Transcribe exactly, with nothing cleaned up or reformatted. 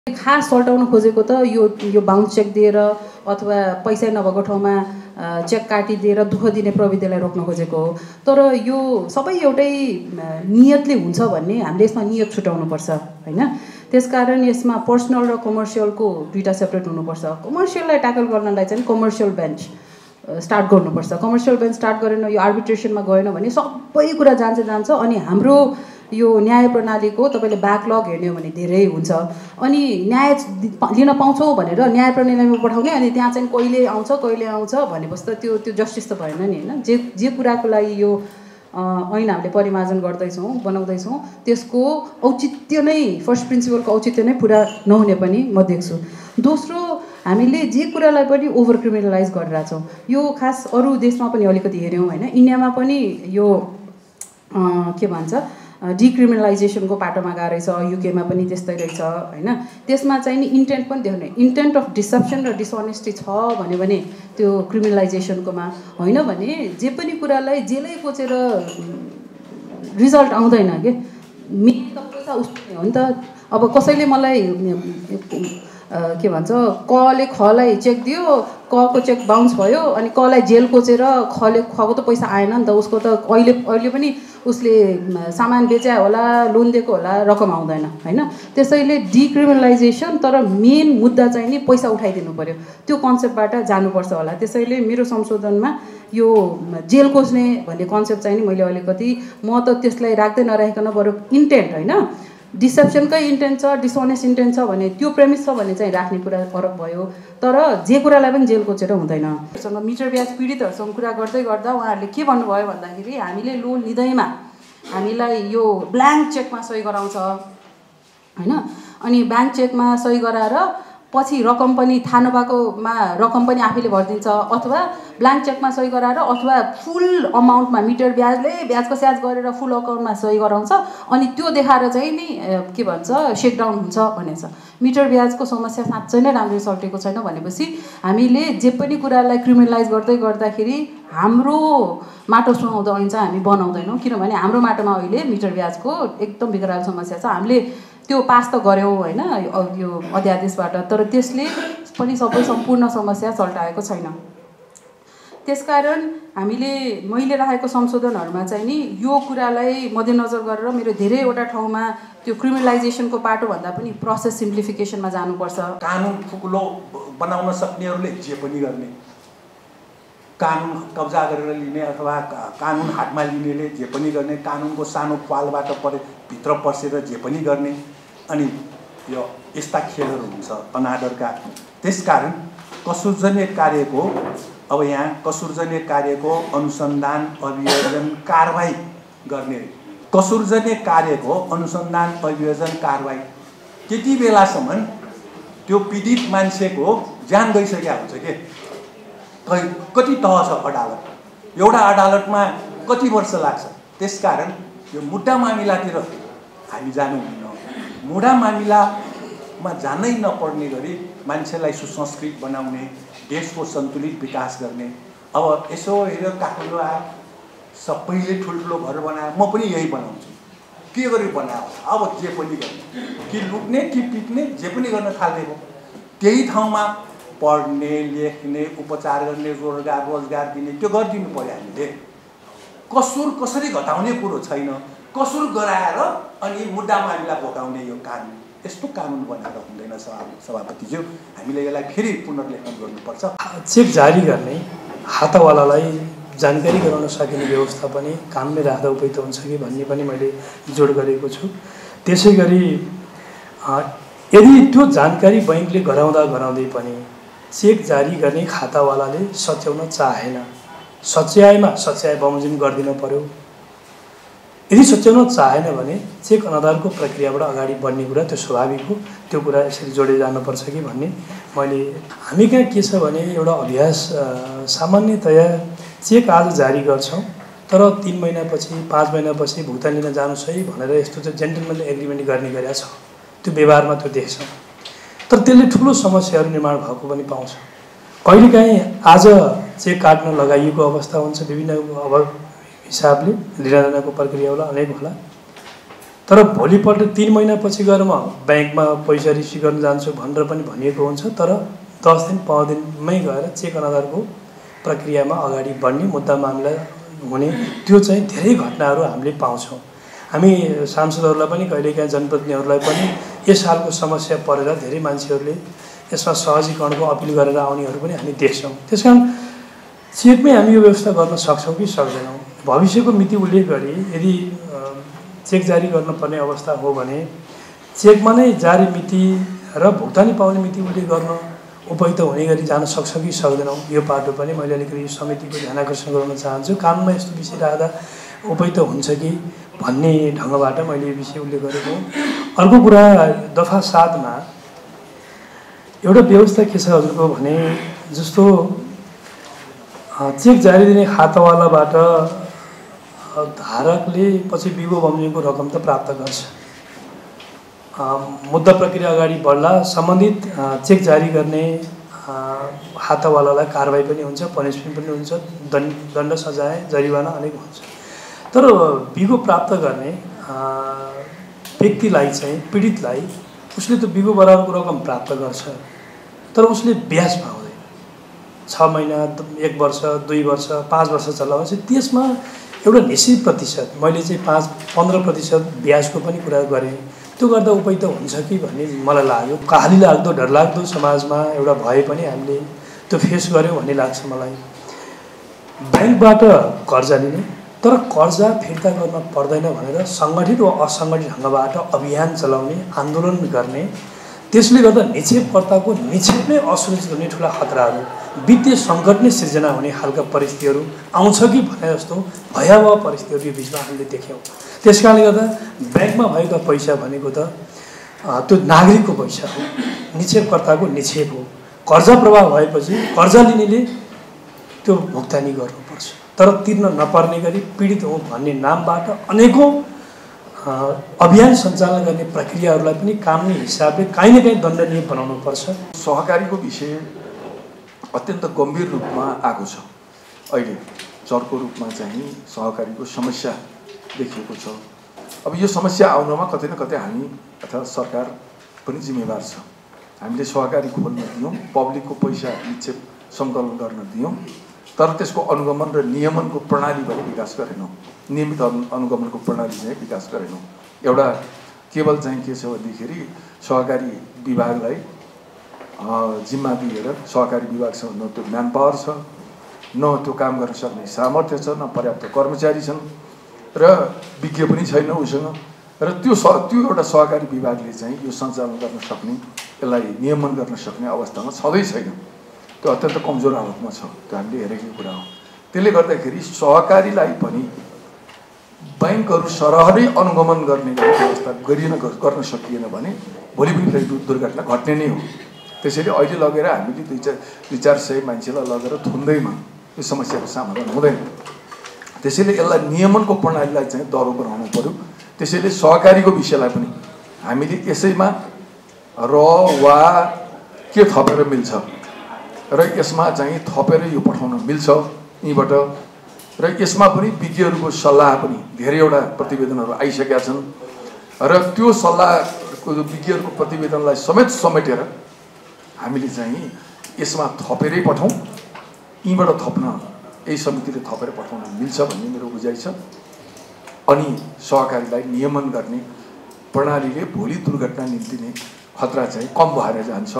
खास सल्टाउन खोजेको त यो यो बाउन्स चेक दिएर अथवा पैसा नभएको ठाउँमा चेक काटिदिएर दुःख दिने प्रविधिलाई रोक्न खोजेको हो। तर यो सबै एउटै नियतले हुन्छ भन्ने हामीले यसमा नियत छुटाउनुपर्छ हैन। त्यसकारण यसमा पर्सनल र कमर्सियलको दुईटा सेपरेट हुनुपर्छ। कमर्सियललाई ट्याकल गर्नलाई चाहिँ कमर्सियल बेन्च स्टार्ट गर्नुपर्छ। कमर्सियल बेन्च स्टार्ट गरेन यो आर्बिट्रेसनमा गएन भने सबै कुरा जान्छ जान्छ अनि हाम्रो यो न्याय प्रणालीको तपाईँले ब्याकलग हेर्ने हो भने धेरै हुन्छ। अनि न्याय लिन पाउँछौँ भनेर न्याय प्रणालीमा पठाउने अनि त्यहाँ चाहिँ कहिले आउँछ कहिले आउँछ भनेपछि त त्यो त्यो जस्टिस त भएन नि हैन। जे जे कुराको लागि यो ऐन हामीले परिमार्जन गर्दैछौँ बनाउँदैछौँ त्यसको औचित्य नै फर्स्ट प्रिन्सिपलको औचित्य नै पुरा नहुने पनि म देख्छु। दोस्रो हामीले जे कुरालाई पनि ओभर क्रिमिनलाइज गरिरहेछौँ। यो खास अरू देशमा पनि अलिकति हेऱ्यौँ हैन। इन्डियामा पनि यो के भन्छ डिक्रिमिनलाइजेसनको पाटोमा गएको रहेछ। युकेमा पनि त्यस्तै रहेछ हैन। त्यसमा चाहिँ नि इन्टेन्ट पनि देखाउने इन्टेन्ट अफ डिसेप्सन र डिसअनेस्टी छ भन्यो भने त्यो क्रिमिनलाइजेसनकोमा होइन भने जे पनि कुरालाई जेलै कोचेर रिजल्ट आउँदैन के मेन त पैसा उसले हो नि त। अब कसैले मलाई के भन्छ कले खलाई चेक दियो कको चेक बाउन्स भयो अनि कलाई जेल कोचेर खले खको त पैसा आएन नि त। उसको त अहिले अहिले पनि उसले सामान बेच्या होला लोन दिएको होला रकम आउँदैन हैन। त्यसैले डिक्रिमिनलाइजेसन तर मेन मुद्दा चाहिँ नि पैसा उठाइदिनु पर्यो त्यो कन्सेप्टबाट जानुपर्छ होला। त्यसैले मेरो संशोधनमा यो जेल कोच्ने भन्ने कन्सेप्ट चाहिँ नि मैले अलिकति म त त्यसलाई राख्दै नराखिकन बरु इन्टेन्ट हैन डिसेप्सनकै इन्टेन्ट छ डिसअनेस्ट इन्टेन्ट छ भने त्यो प्रेमिस छ भने चाहिँ राख्ने कुरा फरक भयो। तर जे कुरालाई पनि जेल कोचेर हुँदैन। सँग मिटर ब्याज पीडितहरूसँग कुरा गर्दै गर्दा उहाँहरूले के भन्नुभयो भन्दाखेरि हामीले लोन लिँदैमा हामीलाई यो ब्ल्याङ्क चेकमा सही गराउँछ हैन। अनि ब्याङ्क चेकमा सही गराएर पछि रकम पनि थाहा नभएकोमा रकम पनि आफैले भरिदिन्छ अथवा ब्ल्याङ्क चेकमा सही गराएर अथवा फुल अमाउन्टमा मिटर ब्याजले ब्याजको स्याज गरेर फुल अकाउन्टमा सही गराउँछ अनि त्यो देखाएर चाहिँ नि के भन्छ सेकडाउन हुन्छ भनेछ। मिटर ब्याजको समस्या साँच्चै नै राम्ररी सल्टेको छैन भनेपछि हामीले जे पनि कुरालाई क्रिमिनलाइज गर्दै गर्दाखेरि हाम्रो माटो सुहाउँदो ऐन चाहिँ हामी बनाउँदैनौँ किनभने हाम्रो माटोमा अहिले मिटर ब्याजको एकदम विकराल समस्या छ। हामीले त्यो पास त गऱ्यौँ होइन यो अध्यादेशबाट तर त्यसले पनि सबै सम्पूर्ण समस्या सल्टाएको छैन। त्यसकारण हामीले मैले राखेको संशोधनहरूमा चाहिँ नि यो कुरालाई मध्यनजर गरेर मेरो धेरैवटा ठाउँमा त्यो क्रिमिनलाइजेसनको पाटोभन्दा पनि प्रोसेस सिम्प्लिफिकेसनमा जानुपर्छ। कानुन फुकुलो बनाउन सक्नेहरूले जे पनि गर्ने कानुन कब्जा गरेर लिने अथवा कानुन हातमा लिनेले जे पनि गर्ने कानुनको सानो पालबाट परे भित्र पसेर जे पनि गर्ने अनि यो यस्ता खेलहरू हुन्छ अनादरका। त्यसकारण कसुरजन्य कार्यको अब यहाँ कसुरजन्य कार्यको अनुसन्धान अभियोजन कारबाही गर्ने कसुरजन्य कार्यको अनुसन्धान अभियोजन कारबाही त्यति बेलासम्म त्यो पीडित मान्छेको ज्यान गइसकेको हुन्छ के कति तह छ अदालत एउटा अदालतमा कति वर्ष लाग्छ। त्यसकारण यो मुद्दा मामिलातिर हामी जानु हुन्न। मुद्दा मामिलामा जानै नपर्ने गरी मान्छेलाई सुसंस्कृत बनाउने देशको सन्तुलित विकास गर्ने। अब यसो हेऱ्यो काठमाडौँ आयो सबैले ठुल्ठुलो घर बनायो म पनि यही बनाउँछु के गरी बनायो अब जे पनि गर्ने कि लुट्ने कि पिट्ने जे पनि गर्न थाल्ने भयो। त्यही ठाउँमा पढ्ने लेख्ने उपचार गर्ने रोजगार रोजगार दिने त्यो गरिदिनु पर्यो। हामीले कसुर कसरी घटाउने कुरो छैन कसुर गराएर अनि मुद्दा मामिला भोगाउने यो कानुन यस्तो कानुन बनाएर हुँदैन सभापतिज्यू। हामीले यसलाई फेरि पुनर्लेखन गर्नुपर्छ। चेक जारी गर्ने हातावालालाई जानकारी गराउन सकिने व्यवस्था पनि कामले राख्दा उपयुक्त हुन्छ कि भन्ने पनि मैले जोड गरेको छु। त्यसै गरी यदि त्यो जानकारी बैङ्कले गराउँदा गराउँदै पनि चेक जारी गर्ने खातावालाले सच्याउन चाहेन सच्याएमा सच्याए बमोजिम गरिदिनु पर्यो। यदि सच्याउन चाहेन भने चेक अनादरको प्रक्रियाबाट अगाडि बढ्ने कुरा त्यो स्वाभाविक हो। त्यो कुरा यसरी जोडे जानुपर्छ कि भन्ने मैले हामी कहाँ के छ भने एउटा अभ्यास सामान्यतया चेक आज जारी गर्छौँ तर तीन महिनापछि पाँच महिनापछि भुक्तानी लिन जानुहोस् है भनेर यस्तो चाहिँ जेन्टलमेन एग्रिमेन्ट गर्ने गरेका छ। त्यो व्यवहारमा त्यो देख्छौँ तर त्यसले ठुलो समस्याहरू निर्माण भएको पनि पाउँछ। कहिलेकाहीँ आज चेक काट्न लगाइएको अवस्था हुन्छ विभिन्न अब हिसाबले लिनदेनको प्रक्रिया होला अनेक होला तर भोलिपल्ट तिन महिनापछि गएर म ब्याङ्कमा पैसा रिसिभ गर्न जान्छु भनेर पनि भनिएको हुन्छ, तर दस दिन पन्ध्र दिनमै गएर चेक अनादरको प्रक्रियामा अगाडि बढ्ने मुद्दा मामला हुने त्यो चाहिँ धेरै घटनाहरू हामीले पाउँछौँ। हामी सांसदहरूलाई पनि कहिलेकाहीँ जनप्रतिनिधिहरूलाई पनि यस खालको समस्या परेर धेरै मान्छेहरूले यसमा सहजीकरणको अपिल गरेर आउनेहरू पनि हामी देख्छौँ। त्यस कारण चेकमै हामी यो व्यवस्था गर्न सक्छौँ कि सक्दैनौँ। भविष्यको मिति उल्लेख गरी यदि चेक जारी गर्नुपर्ने अवस्था हो भने चेकमा नै जारी मिति र भुक्तानी पाउने मिति उल्लेख गर्न उपयुक्त हुने गरी जान सक्छ कि सक्दैनौँ, यो पाटो पनि मैले अलिकति समितिको ध्यान आकर्षण गराउन चाहन्छु। कानुनमा यस्तो विषय राख्दा उपयुक्त हुन्छ कि भन्ने ढङ्गबाट मैले यो विषय उल्लेख गरेको। अर्को कुरा दफा सातमा एउटा व्यवस्था के छ हजुरको भने जस्तो चेक जारी दिने खातावालाबाट धारकले पछि बिगो बमोजिमको रकम त प्राप्त गर्छ। मुद्दा प्रक्रिया अगाडि बढ्ला सम्बन्धित चेक जारी गर्ने खातावालालाई कारबाही पनि हुन्छ, पनिसमेन्ट पनि हुन्छ, दण्ड दण्ड सजाय जरिवाना अनेक हुन्छ। तर बिगो प्राप्त गर्ने व्यक्तिलाई चाहिँ पीडितलाई उसले त बिगो बराबरको रकम प्राप्त गर्छ, तर उसले ब्याज पाउँदैन। छ महिना, एक वर्ष, दुई वर्ष, पाँच वर्ष चलाएपछि त्यसमा एउटा निश्चित प्रतिशत, मैले चाहिँ पाँच पन्ध्र प्रतिशत ब्याजको पनि कुरा गरेँ, त्यो गर्दा उपयुक्त हुन्छ कि भन्ने मलाई लाग्यो। कहाली लाग्दो डरलाग्दो समाजमा एउटा भए पनि हामीले त्यो फेस गऱ्यौँ भन्ने लाग्छ मलाई। ब्याङ्कबाट कर्जा लिने तर कर्जा फिर्ता गर्न पर्दैन भनेर सङ्गठित वा असङ्गठित ढङ्गबाट अभियान चलाउने, आन्दोलन गर्ने, त्यसले गर्दा निक्षेपकर्ताको निक्षेप नै असुरक्षित हुने ठुला खतराहरू, वित्तीय सङ्कट नै सिर्जना हुने खालका परिस्थितिहरू आउँछ कि भने जस्तो भयावह परिस्थितिहरू यो बिचमा हामीले देख्यौँ। त्यस कारणले गर्दा ब्याङ्कमा भएको पैसा भनेको त त्यो नागरिकको पैसा हो, निक्षेपकर्ताको निक्षेप हो। कर्जा प्रवाह भएपछि कर्जा लिनेले त्यो भुक्तानी गर्नुपर्छ, तर तिर्न नपर्ने गरी पीडित हो भन्ने नामबाट अनेकौँ अभियान सञ्चालन गर्ने प्रक्रियाहरूलाई पनि कानुनी हिसाबले काहीँ न काहीँ दण्डनीय बनाउनुपर्छ। सहकारीको विषय अत्यन्त गम्भीर रूपमा आएको छ। अहिले चर्को रूपमा चाहिँ सहकारीको समस्या देखिएको छ। अब यो समस्या आउनमा कतै न कतै हामी अथवा सरकार पनि जिम्मेवार छ। हामीले सहकारी खोल्न दियौँ, पब्लिकको पैसा निक्षेप सङ्कलन गर्न दियौँ, तर त्यसको अनुगमन र नियमनको प्रणाली पनि विकास गरेनौँ। नियमित अनुगमनको प्रणाली चाहिँ विकास गरेनौँ। एउटा केवल चाहिँ के छ भन्दाखेरि सहकारी विभागलाई जिम्मा दिएर सहकारी विभागसँग न त्यो म्यान पावर छ, न त्यो काम गर्न सक्ने सामर्थ्य छ, न पर्याप्त कर्मचारी छन् र विज्ञ पनि छैन उसँग। र त्यो स त्यो एउटा सहकारी विभागले चाहिँ यो सञ्चालन गर्न सक्ने, यसलाई नियमन गर्न सक्ने अवस्थामा छँदै छैन। त्यो अत्यन्त कमजोर हालतमा छ। त्यो हामीले हेरेको कुरा हो। त्यसले गर्दाखेरि सहकारीलाई पनि ब्याङ्कहरू सरह नै अनुगमन गर्ने व्यवस्था गरिन गर्न सकिएन भने भोलि पनि फेरि दुर्घटना घट्ने नै हो। त्यसैले अहिले लगेर हामीले दुई चार दुई चार सय मान्छेलाई लगेर थुन्दैमा यो समस्याको समाधान हुँदैन। त्यसैले यसलाई नियमनको प्रणालीलाई चाहिँ दह्रो बनाउनु पर्यो। त्यसैले सहकारीको विषयलाई पनि हामीले यसैमा र वा के थपेर मिल्छ र यसमा चाहिँ थपेर यो पठाउन मिल्छ यहीँबाट, र यसमा पनि विज्ञहरूको सल्लाह पनि धेरैवटा प्रतिवेदनहरू आइसकेका छन् र त्यो सल्लाहको विज्ञहरूको प्रतिवेदनलाई समेत समेटेर हामीले चाहिँ यसमा थपेरै पठाउँ, यहीँबाट थप्न यही समितिले थपेर पठाउन मिल्छ भन्ने मेरो बुझाइ छ। अनि सहकारीलाई नियमन गर्ने प्रणालीले भोलि दुर्घटना निम्ति नै खतरा चाहिँ कम भएर जान्छ।